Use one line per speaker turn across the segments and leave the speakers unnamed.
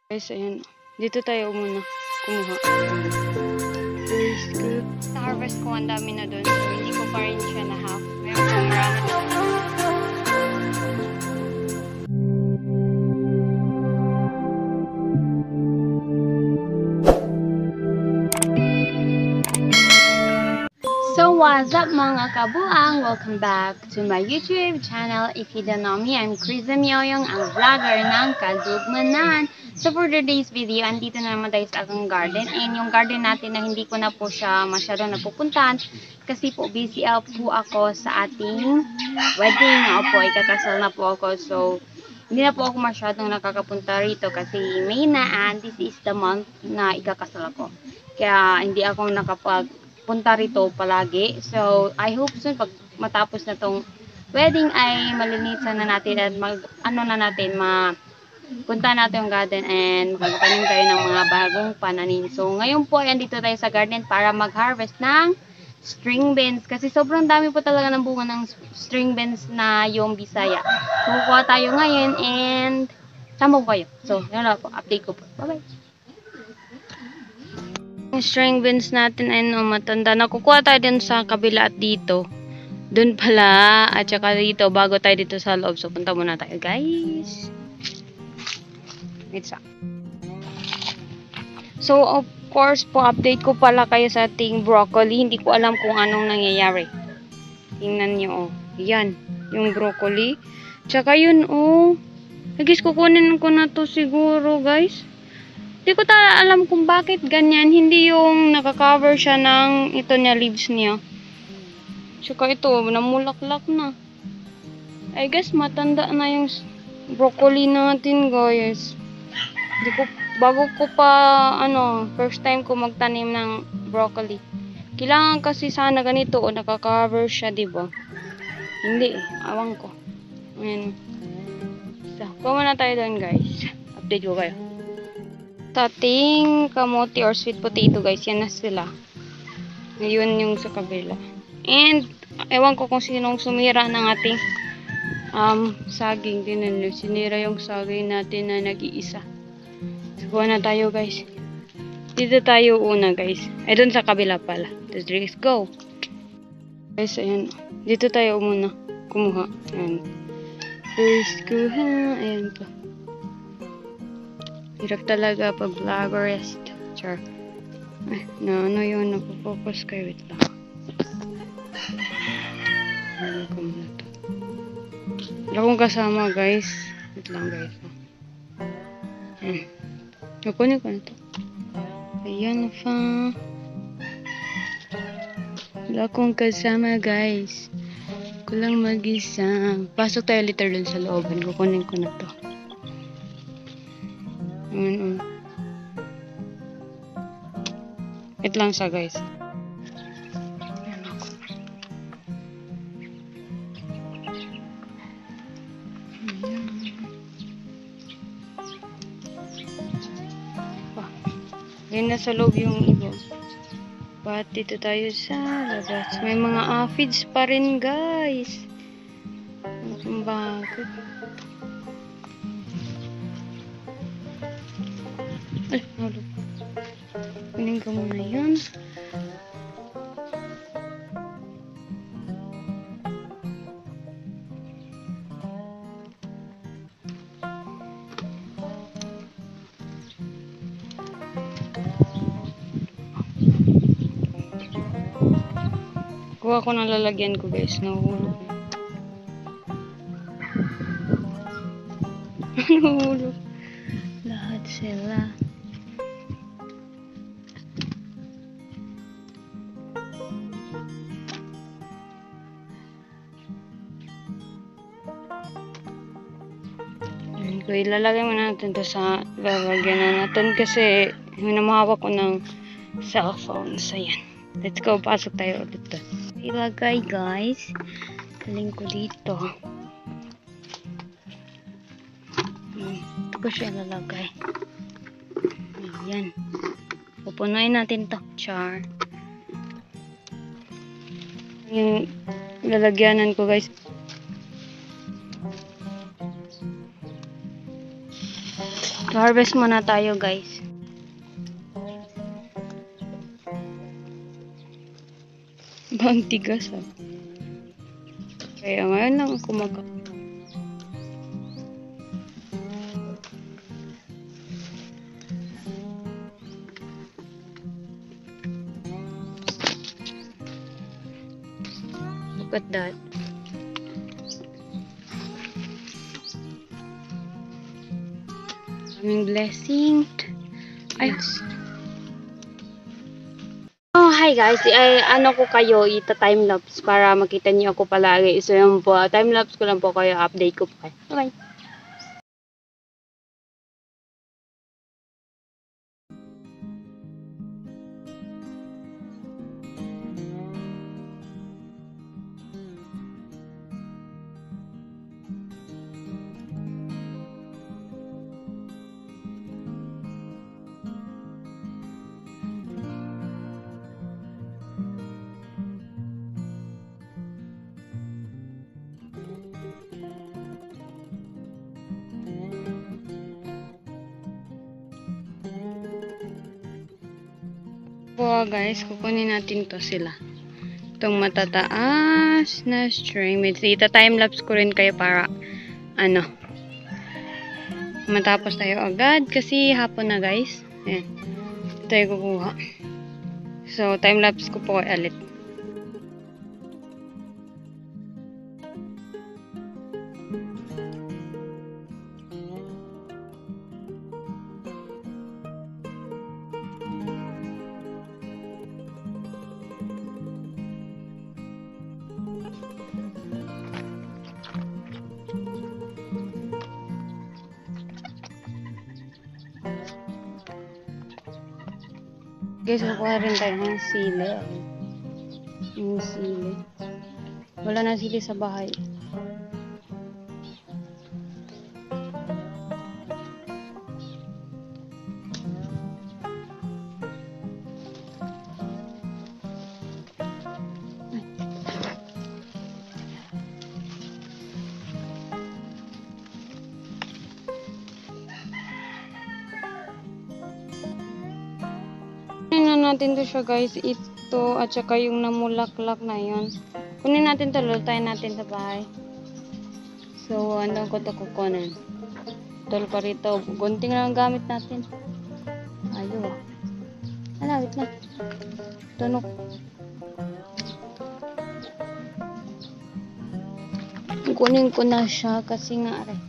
Guys, ayan. Dito tayo muna kumuha. Sa harvest ko, ang dami na doon. So, hindi ko pa rin siya na half. Meron ko marami na. So, what's up mga kabuang? Welcome back to my YouTube channel. If you don't know me, I'm Kriza Mioyong, ang vlogger ng Kadugmanan. So, for today's video, andito na naman tayo sa aking garden. And yung garden natin na hindi ko na po siya masyado napupuntahan kasi po busy po ako sa ating wedding. Opo, ikakasal na po ako. So, hindi na po ako masyadong nakakapunta rito kasi May na and this is the month na ikakasal ako. Kaya hindi ako nakapagpunta rito palagi. So, I hope soon pag matapos na tong wedding ay malinisan na natin at punta natin yung garden and magtanim tayo ng mga bagong pananim. So, ngayon po ay andito tayo sa garden para mag-harvest ng string beans. Kasi sobrang dami po talaga ng bunga ng string beans na yung Bisaya. So, kukuha tayo ngayon and sama ko kayo. So, yun lang po. Update ko po. Bye-bye. Yung string beans natin ay matanda. Nakukuha tayo din sa kabila at dito. Doon pala. At saka dito bago tayo dito sa loob. So, punta muna tayo guys. So, of course po, update ko pala kayo sa ating broccoli. Hindi ko alam kung anong nangyayari. Tingnan nyo, oh. Yan, yung broccoli. Tsaka yun, oh. Guys, kukunin ko na to siguro, guys. Hindi ko alam kung bakit ganyan. Hindi yung nakakover siya ng ito niya, leaves niya. Tsaka ito, namulaklak na. I guess, matanda na yung broccoli natin, guys. Bago ko pa, first time ko magtanim ng broccoli. Kailangan kasi sana ganito o nakakover siya, diba? Hindi Awan ko. Ayan. So, kuha na tayo doon, guys. Update ko kayo. Sa ating kamote or sweet potato, guys, yan na sila. Ngayon yung sa kabila. And, ewan ko kung sinong sumira ng ating saging. Tinan nyo, sinira yung saging natin na nag-iisa. Kuha na tayo guys. Dito tayo una guys. Ay doon sa kabila pala. Let's go. Guys, ayan. Dito tayo muna kumuha. Ayan. Let's go ha. Ayan po. Hirap talaga pag vloggerist. Char. Ay, ano yun. Napopokus kayo. Wait lang. Ayan ko muna to. Wala akong kasama guys. Wait lang guys. Ayan. Kunin ko na ito. Ayan pa. Wala akong kasama guys. Ko lang mag-isa. Pasok tayo liter dun sa looban. Kukunin ko na ito. Ayan. Wait lang siya guys. Ayan ako. Yan na sa loob yung iba. But dito tayo sa labas. May mga aphids pa rin guys. Ang bakit? Ay, halo. Kunin ko muna yun. Kuha ko ng lalagyan ko guys. Nahuhulog. Nahuhulog. Lahat sila. So, ilalagay mo natin to sa lalagyan na natin kasi hinamahawak ko ng cellphone. So, yan. Let's go. Pasok tayo ulit doon. Ilagay guys. Galing ko dito. Ito ko siya lalagay. Ayan. Pupunuin natin to. Char. Yung lalagyanan ko guys. Mag-harvest muna tayo, guys. Bang tigas, ah. Kaya ngayon lang ako Look at that. Aming blessing. Ay. Oh, hi guys. Ay, ano ko kayo, ita-timelapse para makita niyo ako palagi. So, yun po. Timelapse ko lang po kayo. Update ko po kayo. Bye-bye. Po guys, kukunin natin to sila. Itong matataas na string. Ita-timelapse ko rin kayo para ano, matapos tayo agad kasi hapon na guys. Ayan. Ito yung kukuha. So, timelapse ko po ulit. Guys, kukuha rin tayo ng sili. Yung sili. Wala na sili sa bahay. Kunin natin to siya guys, ito at saka yung namulaklak na yun. Kunin natin to, lutayin natin sa bahay. So, ano ko to kukunin? Tol pa rito, gunting lang ang gamit natin. Ayaw ah. Alawit na. Tunok. Kunin ko na siya kasi nga aray.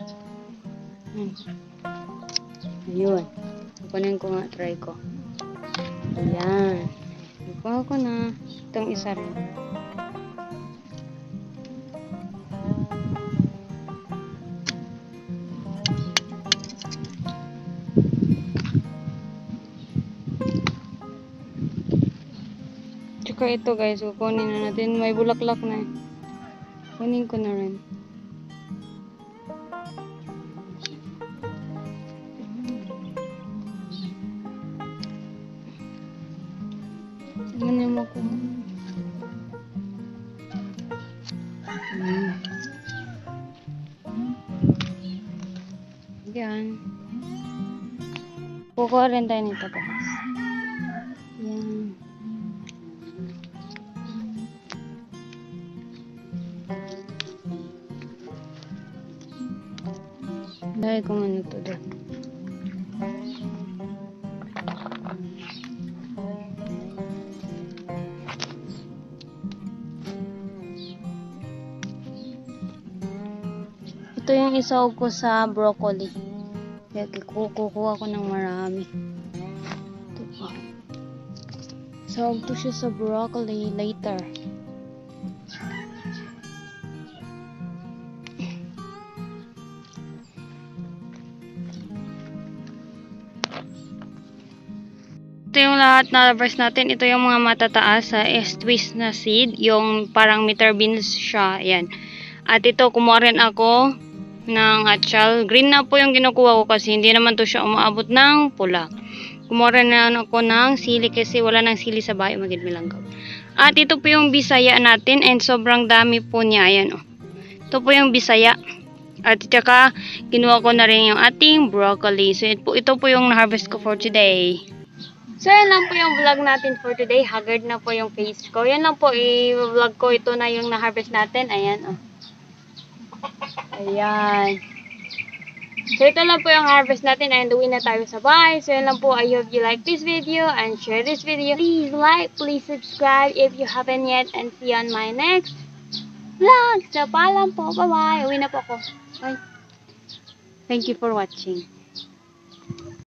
Ayun. Kunin ko nga, try ko. Ayan. Nakuha ko na. Itong isa rin. Tsaka ito guys, kukunin na natin. May bulaklak na eh. Kunin ko na rin. Tingnan mo ko. Yan. Kukuha rin tayo nito guys. Yan. Dahil kung ano to doon. Ito yung isaog ko sa broccoli. Kaya kukuha ko ng marami. Ito pa. Isaog to siya sa broccoli later. Ito yung lahat na harvest natin. Ito yung mga matataas sa twist na seed. Yung parang meter beans siya. Ayan. At ito, kumuha rin ako ng atchal. Green na po yung kinukuha ko kasi hindi naman to siya umaabot ng pula. Kumuha rin na ako ng sili kasi wala nang sili sa bahay. Magidmilanggaw. At ito po yung bisaya natin and sobrang dami po niya. Ayan o. Ito po yung bisaya. At saka, kinuha ko na rin yung ating broccoli. So, ito po yung na-harvest ko for today. So, yan lang po yung vlog natin for today. Haggard na po yung face ko. Yan lang po, i-vlog ko. Ito na yung na-harvest natin. Ayan, oh. Ayan. So, ito lang po yung harvest natin. And uwi na tayo sa bahay. So, yan lang po. I hope you like this video and share this video. Please like, please subscribe if you haven't yet. And see you on my next vlog. So, paalam po. Bye-bye. Uwi na po ako. Bye. Thank you for watching.